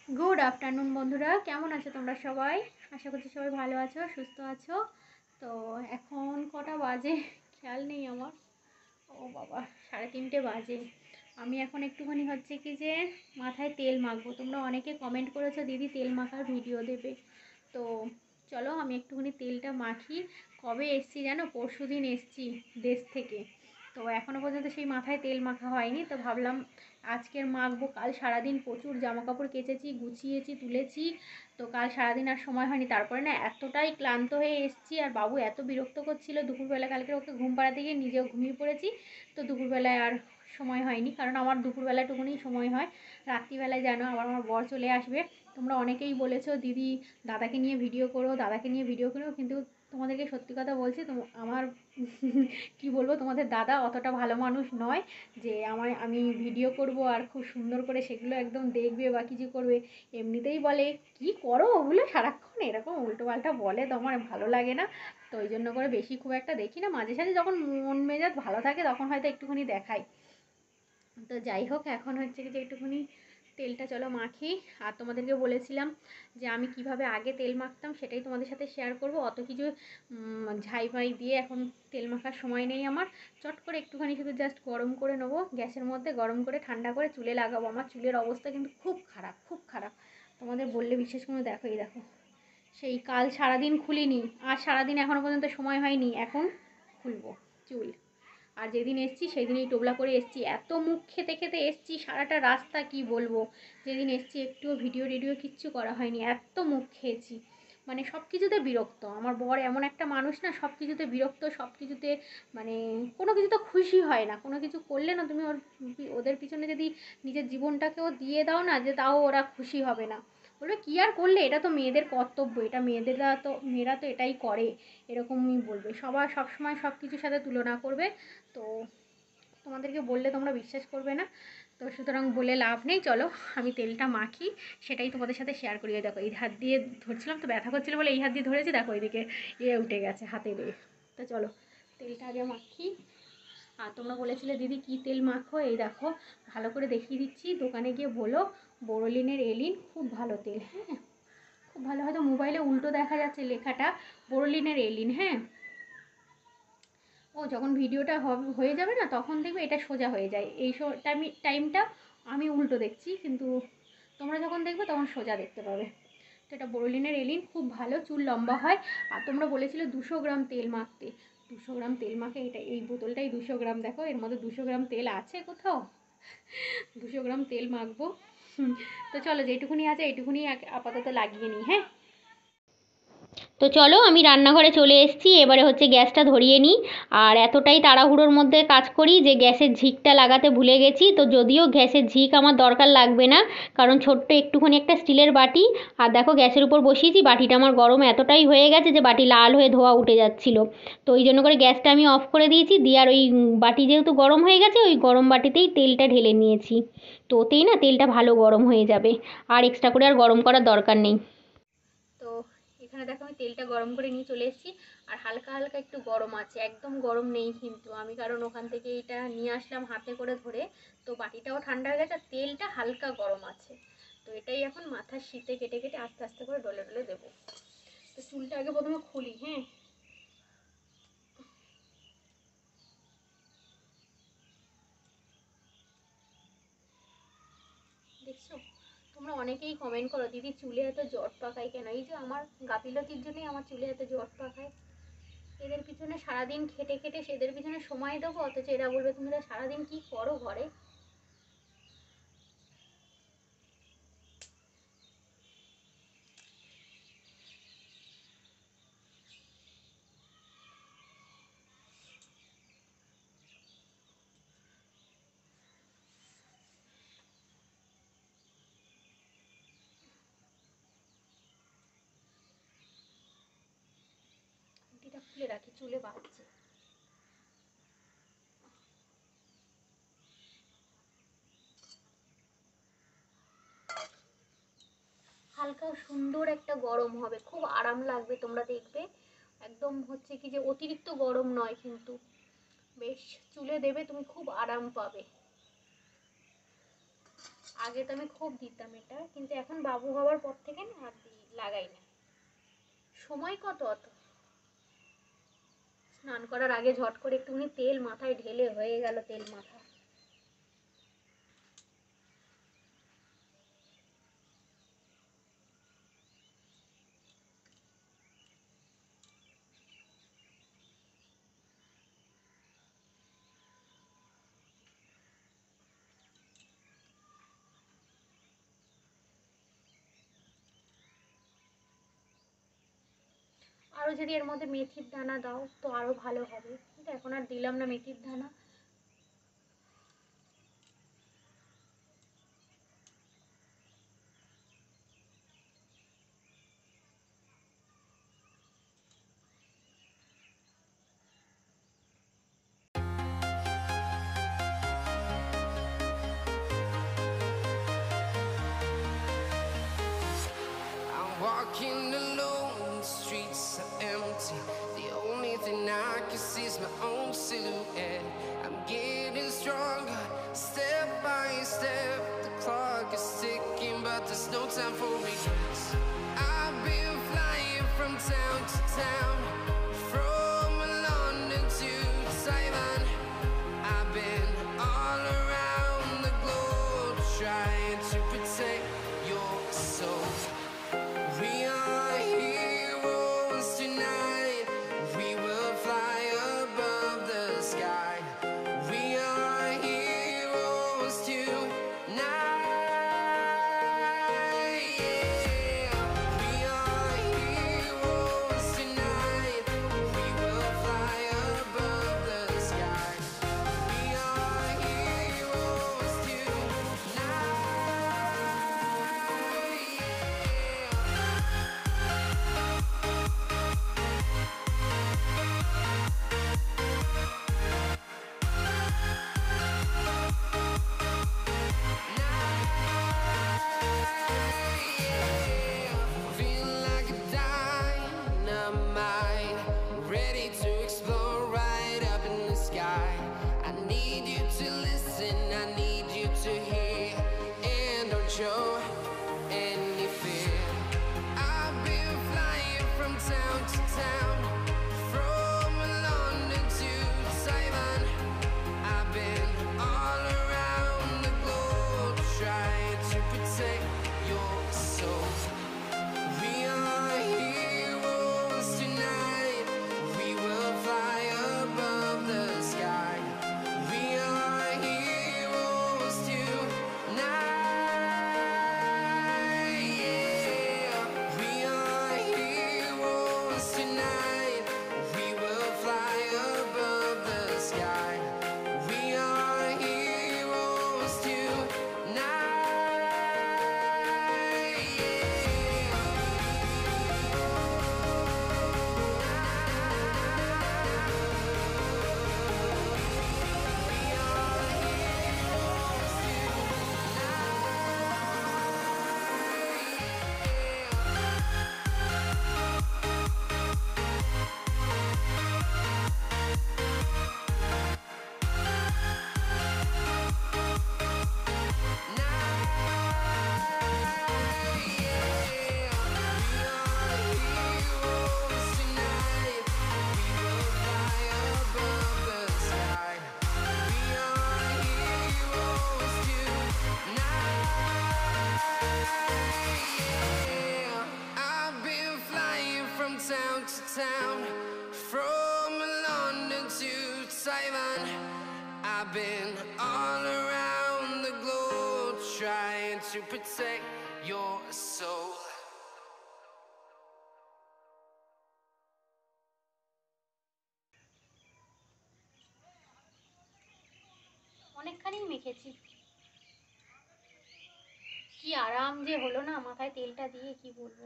Good afternoon বন্ধুরা, কেমন আছো তোমরা সবাই? আশা করছি সবাই ভালো আছো, সুস্থ আছো। তো এখন কটা বাজে খেয়াল নেই আমার। ও বাবা, 3:30 বাজে। আমি এখন একটুখানি হচ্ছে কি যে মাথায় তেল মাখবো। তোমরা অনেকে কমেন্ট করেছো দিদি তেল মাখার ভিডিও দেবে। তো চলো আমি একটুখানি তেলটা মাখি। কবে এসছি জানো? পরশুদিন এসছি দেশ থেকে। তো এখনও পর্যন্ত সেই মাথায় তেল মাখা হয়নি, তো ভাবলাম আজকের মাখবো। কাল সারাদিন প্রচুর জামা কাপড় কেচেছি, গুছিয়েছি, তুলেছি। তো কাল সারাদিন আর সময় হয়নি। তারপরে না এতটাই ক্লান্ত হয়ে এসেছি, আর বাবু এত বিরক্ত করছিল দুপুরবেলা। কালকে ওকে ঘুম পাড়াতে গিয়ে নিজেও ঘুমিয়ে পড়েছি। তো দুপুরবেলায় আর সময় হয়নি, কারণ আমার দুপুরবেলাটুকুনি সময় হয়। রাত্রিবেলায় জানো আবার আমার বর চলে আসবে। তোমরা অনেকেই বলেছো দিদি দাদাকে নিয়ে ভিডিও করো, দাদাকে নিয়ে ভিডিও করো, কিন্তু তোমাদেরকে সত্যি কথা বলছি, তো আমার কি বলবো, তোমাদের দাদা অতটা ভালো মানুষ নয় যে আমি ভিডিও করব আর খুব সুন্দর করে সেগুলো একদম দেখবে বা কিছু করবে। এমনিতেই বলে কি করো ওগুলো সারাক্ষণ, এরকম উল্টোপাল্টা বলে, তো আমার ভালো লাগে না। তো ওই জন্য করে বেশি খুব একটা দেখি না। মাঝে সাঝে যখন মন মেজাজ ভালো থাকে তখন হয়তো একটুখানি দেখাই। তো যাই হোক, এখন হচ্ছে কি যে একটুখানি তেলটা চলো মাখি। আর তোমাদেরকে বলেছিলাম যে আমি কিভাবে আগে তেল মাখতাম সেটাই তোমাদের সাথে শেয়ার করব। অত কিছু ঝাই ফাই দিয়ে এখন তেল মাখার সময় নেই আমার। চট করে একটুখানি শুধু জাস্ট গরম করে নেবো গ্যাসের মধ্যে, গরম করে ঠান্ডা করে চুলে লাগাবো। আমার চুলের অবস্থা কিন্তু খুব খারাপ, খুব খারাপ। তোমাদের বললে বিশ্বাস করে দেখো, এই দেখো, সেই কাল সারাদিন খুলিনি, আর সারাদিন এখনও পর্যন্ত সময় হয়নি এখন খুলবো চুল। আর যেদিন এসছি সেদিনই টোবলা করে এসছি, এত মুখ খেতে খেতে এসছি সারাটা রাস্তা, কি বলবো। যেদিন এসছি একটুও ভিডিও টিডিও কিচ্ছু করা হয়নি, এত মুখ খেয়েছি। মানে সব কিছুতে বিরক্ত। আমার বর এমন একটা মানুষ না, সব কিছুতে বিরক্ত, সব কিছুতে মানে কোনো কিছু তো খুশি হয় না। কোনো কিছু করলে না তুমি ওদের পিছনে যদি নিজের জীবনটাকেও দিয়ে দাও না, যে তাও ওরা খুশি হবে না। বলবে কী আর করলে, এটা তো মেয়েদের কর্তব্য, এটা মেয়েরা তো এটাই করে, এরকমই বলবে। সবার সবসময় সব কিছুর সাথে তুলনা করবে। তো তোমাদেরকে বললে তোমরা বিশ্বাস করবে না। তো সুতরাং বলে লাভ নেই, চলো আমি তেলটা মাখি, সেটাই তোমাদের সাথে শেয়ার করি। দেখো এই হাত দিয়ে ধরছিলাম তো ব্যথা করছিল বলে এই হাত দিয়ে ধরেছি, দেখো এইদিকে উঠে গেছে হাতে দিয়ে। তো চলো তেলটা আগে মাখি। আর তোমরা বলেছিলে দিদি কী তেল মাখো, এই দেখো ভালো করে দেখিয়ে দিচ্ছি। দোকানে গিয়ে বলো বোরোলিনের এলিন, খুব ভালো তেল। হ্যাঁ, খুব ভালো। হয়তো মোবাইলে উল্টো দেখা যাচ্ছে লেখাটা, বোরোলিনের এলিন। হ্যাঁ, ও যখন ভিডিওটা হয়ে যাবে না তখন দেখবে এটা সোজা হয়ে যায়। এই টাইমটা আমি উল্টো দেখছি, কিন্তু তোমরা যখন দেখবে তখন সোজা দেখতে পাবে। তো এটা বোরোলিনের এলিন, খুব ভালো, চুল লম্বা হয়। আর তোমরা বলেছিলে 200 গ্রাম তেল মাখতে। 200 গ্রাম তেল মাখে, এটা এই বোতলটাই 200 গ্রাম। দেখো এর মধ্যে 200 গ্রাম তেল আছে কোথাও? 200 গ্রাম তেল মাখবো। তো চলো যেটুকুনি আছে এইটুকুনি আপাতত লাগিয়ে নিই। হ্যাঁ, তো চলো আমি রান্নাঘরে চলে এসেছি। এবারে হচ্ছে গ্যাসটা ধরিয়ে নিই। আর এতটাই তাড়াহুড়োর মধ্যে কাজ করি যে গ্যাসের ঝিকটা লাগাতে ভুলে গেছি। তো যদিও গ্যাসের ঝিক আমার দরকার লাগবে না, কারণ ছোট্ট একটুখানি একটা স্টিলের বাটি। আর দেখো গ্যাসের উপর বসিয়েছি, বাটিটা আমার গরম এতটাই হয়ে গেছে যে বাটি লাল হয়ে ধোয়া উঠে যাচ্ছিলো। তো ওই জন্য করে গ্যাসটা আমি অফ করে দিয়েছি। দিয়ে আর ওই বাটি যেহেতু গরম হয়ে গেছে, ওই গরম বাটিতেই তেলটা ঢেলে নিয়েছি। তো ওতেই না তেলটা ভালো গরম হয়ে যাবে, আর এক্সট্রা করে আর গরম করার দরকার নেই। তো এখানে দেখো আমি তেলটা গরম করে নিয়ে চলে এসেছি। আর হালকা হালকা একটু গরম আছে, একদম গরম নেই কিন্তু। আমি কারণ ওখান থেকে এটা নিয়ে আসলাম হাতে করে ধরে, তো বাটিটাও ঠান্ডা হয়ে গেছে আর তেলটা হালকা গরম আছে। তো এটাই এখন মাথার শীতে কেটে কেটে আস্তে আস্তে করে ডলে ডলে দেবো। তো চুলটা আগে প্রথমে খুলি। হ্যাঁ, দেখছো তোমরা অনেকেই কমেন্ট করো দিদি চুলে এত জট পাকায় কেন? এই যে আমার গাফিলতির জন্যই আমার চুলে এত জট পাকায়। এদের পিছনে সারাদিন খেটে খেটে সেদের পিছনে সময় দেবো, অথচ এরা বলবে তুমি সারাদিন কি করো ঘরে। এটা খুলে রাখি, চুলে বাঁধছে। হালকা সুন্দর একটা গরম হবে, খুব আরাম লাগবে, তোমরা দেখবে। একদম হচ্ছে কি যে অতিরিক্ত গরম নয় কিন্তু, বেশ চুলে দেবে তুমি, খুব আরাম পাবে। আগে তো আমি খুব দিতাম এটা, কিন্তু এখন বাবু হওয়ার পর থেকে না আর লাগাই না। সময় কত অত, স্নান করার আগে ঝট করে একটুখানি তেল মাথায় ঢেলে হয়ে গেল তেল মাথা। আরও যদি এর মধ্যে মেথির দানা দাও তো আরও ভালো হবে, কিন্তু এখন আর দিলাম না মেথির দানা। Walking alone, the streets are empty. The only thing I can see is my own silhouette. I'm getting stronger, step by step. The clock is ticking, but there's no time for regrets. I've been flying from town to town, from London to Taiwan. I've been all around the globe, trying to protect your soul. We are heroes tonight. We will fly above the sky. We are heroes tonight. Yeah. We are heroes tonight. We will fly above the sky. We are heroes tonight. Feel like a dynamite, ready to explode right up in the sky. I need you to listen, I need you to hear, and don't show any fear. I've been flying from town to town, from London to Taiwan. I've been all around the globe, trying to protect your soul. We are heroes tonight. We will fly above the sky. We are heroes tonight. Yeah. We are heroes tonight. We will fly above the sky. We are heroes tonight. I've been flying from town to town, from London to Taiwan. I've been all around the globe, trying to protect your soul. অনেকখানি মেখেছি, কি আরাম যে হলো না মাথায় তেলটা দিয়ে, কি বলবো।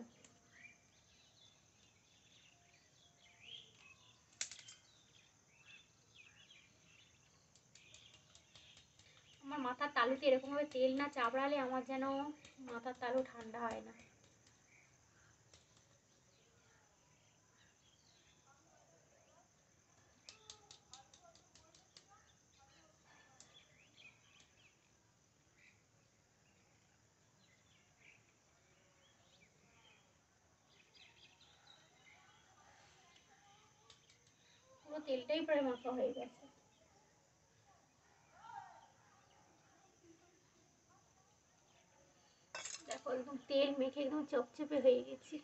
আমার মাথার তালুতে এরকমভাবে তেল না চাপড়ালে আমার যেন মাথার তালু ঠান্ডা হয় না। তেলটাই প্রায় মাখা হয়ে গেছে। দেখো একদম তেল মেখে একদম চপচপে হয়ে গেছি।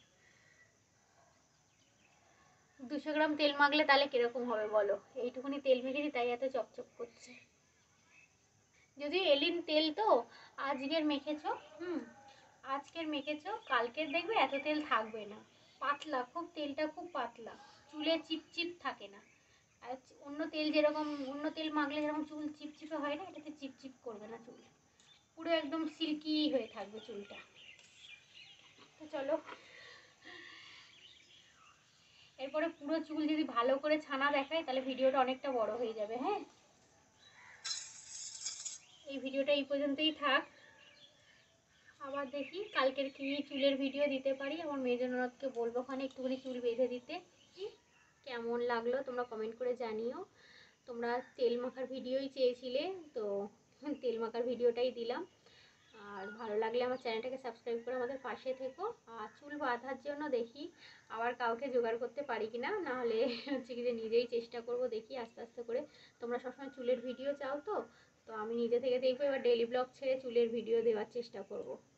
200 গ্রাম তেল মাখলে তাহলে কিরকম হবে বলো? এইটুকুনি তেল মেখেছি তাই এত চপচপ করছে। যদিও এলিন তেল তো আজকের মেখেছো, আজকের মেখেছো, কালকের দেখবে এত তেল থাকবে না, পাতলা খুব, তেলটা খুব পাতলা, চুলে চিপচিপ থাকে না। আর অন্য তেল যেরকম, অন্য তেল মাখলে যেরকম চুল চিপচিপে হয় না, এটাতে চিপচিপ করবে না চুল, পুরো একদম সিল্কি হয়ে থাকবে চুলটা। তো চলো, এরপরে পুরো চুল যদি ভালো করে ছানা দেখায় তাহলে ভিডিওটা অনেকটা বড় হয়ে যাবে। হ্যাঁ, এই ভিডিওটা এই পর্যন্তই থাক। আবার দেখি কালকের কি চুলের ভিডিও দিতে পারি। আমার মেজো ননদকে বলবো ওখানে একটুখানি চুল বেঁধে দিতে। কেমন লাগলো তোমরা কমেন্ট করে জানিও। তোমরা তেল মাখার ভিডিওই চেয়েছিলে, তো তেল মাখার ভিডিওটাই দিলাম। আর ভালো লাগলে আমার চ্যানেলটাকে সাবস্ক্রাইব করে আমাদের পাশে থেকো। আর চুল বাঁধার জন্য দেখি আবার কাউকে জোগাড় করতে পারি কি না, নাহলে হচ্ছে কি যে নিজেই চেষ্টা করব, দেখি আস্তে আস্তে করে। তোমরা সবসময় চুলের ভিডিও চাও, তো তো আমি নিজে থেকে দেখবো, এবার ডেইলি ব্লগ ছেড়ে চুলের ভিডিও দেওয়ার চেষ্টা করব।